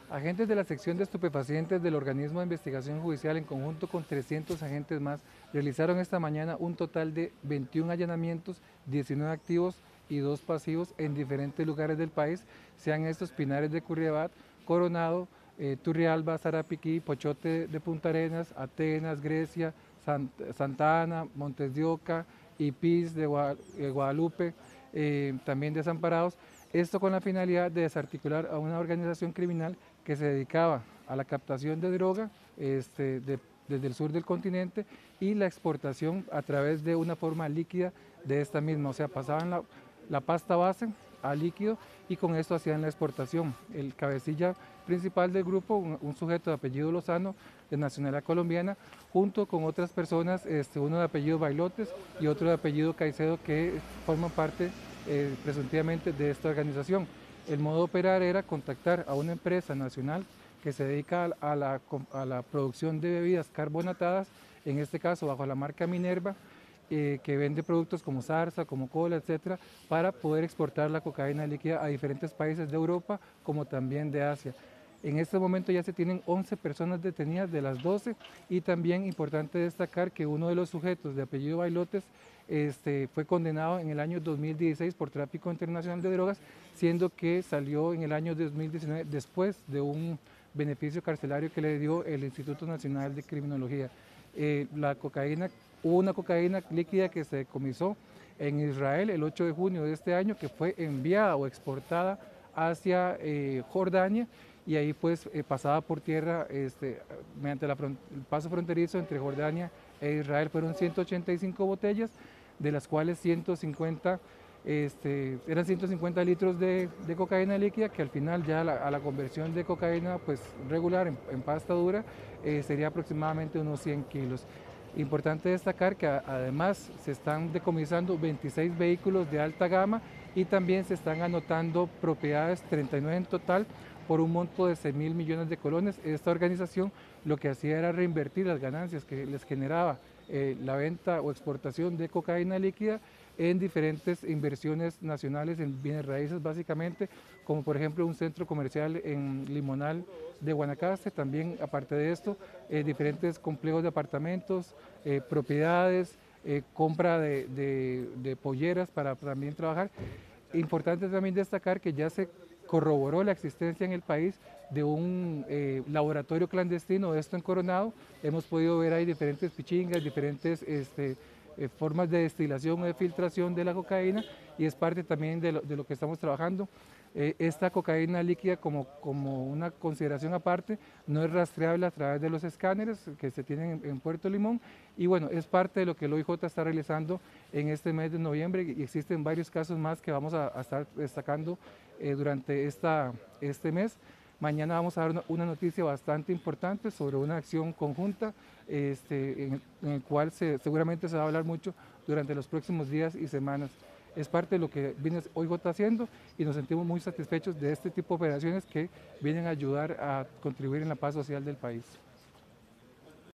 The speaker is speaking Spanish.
Agentes de la sección de estupefacientes del organismo de investigación judicial en conjunto con 300 agentes más realizaron esta mañana un total de 21 allanamientos, 19 activos y 2 pasivos en diferentes lugares del país, sean estos Pinares de Curriabat, Coronado, Turrialba, Sarapiquí, Pochote de Punta Arenas, Atenas, Grecia, Santa Ana, Montes de Oca, Ipís de Guadalupe, también desamparados. Esto con la finalidad de desarticular a una organización criminal que se dedicaba a la captación de droga desde el sur del continente y la exportación a través de una forma líquida de esta misma, o sea, pasaban la pasta base a líquido y con esto hacían la exportación. El cabecilla principal del grupo, un sujeto de apellido Lozano, de nacionalidad colombiana, junto con otras personas, uno de apellido Bailotes y otro de apellido Caicedo, que forman parte presuntivamente de esta organización. El modo de operar era contactar a una empresa nacional que se dedica a la producción de bebidas carbonatadas, en este caso bajo la marca Minerva, que vende productos como zarza, como cola, etcétera, para poder exportar la cocaína líquida a diferentes países de Europa como también de Asia. En este momento ya se tienen 11 personas detenidas de las 12 y también importante destacar que uno de los sujetos de apellido Bailotes fue condenado en el año 2016 por tráfico internacional de drogas, siendo que salió en el año 2019 después de un beneficio carcelario que le dio el Instituto Nacional de Criminología. Hubo una cocaína líquida que se decomisó en Israel el 8 de junio de este año, que fue enviada o exportada hacia Jordania, y ahí pues pasaba por tierra mediante el paso fronterizo entre Jordania e Israel. Fueron 185 botellas, de las cuales 150 eran 150 litros de cocaína líquida, que al final ya a la conversión de cocaína pues regular en pasta dura sería aproximadamente unos 100 kilos. Importante destacar que además se están decomisando 26 vehículos de alta gama y también se están anotando propiedades, 39 en total, por un monto de 6.000 millones de colones. Esta organización lo que hacía era reinvertir las ganancias que les generaba la venta o exportación de cocaína líquida en diferentes inversiones nacionales en bienes raíces básicamente, como por ejemplo un centro comercial en Limonal de Guanacaste. También aparte de esto, diferentes complejos de apartamentos, propiedades, compra de polleras para también trabajar. Importante también destacar que ya se corroboró la existencia en el país de un laboratorio clandestino, esto en Coronado. Hemos podido ver ahí diferentes pichingas, diferentes formas de destilación o de filtración de la cocaína, y es parte también de lo que estamos trabajando. Esta cocaína líquida, como una consideración aparte, no es rastreable a través de los escáneres que se tienen en Puerto Limón, y bueno, es parte de lo que el OIJ está realizando en este mes de noviembre, y existen varios casos más que vamos a estar destacando durante este mes. Mañana vamos a dar una noticia bastante importante sobre una acción conjunta en el cual seguramente se va a hablar mucho durante los próximos días y semanas. Es parte de lo que viene OIJ haciendo y nos sentimos muy satisfechos de este tipo de operaciones que vienen a ayudar a contribuir en la paz social del país.